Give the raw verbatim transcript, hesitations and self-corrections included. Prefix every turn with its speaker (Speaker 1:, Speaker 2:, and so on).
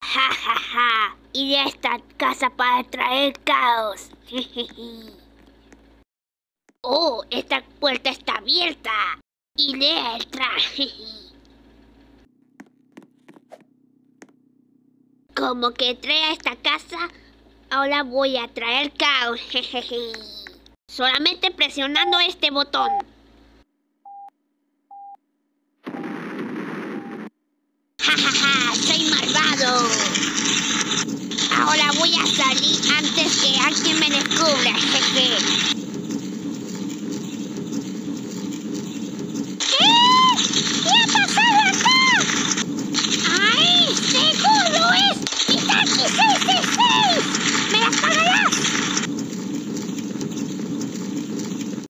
Speaker 1: Ja, ja, ja. Iré a esta casa para traer caos. Oh, esta puerta está abierta. Iré a entrar. Como que entré a esta casa, ahora voy a traer caos. Solamente presionando este botón. Ja, ja, ja, soy malvado. Ahora voy a salir antes que alguien me descubra. Jeje.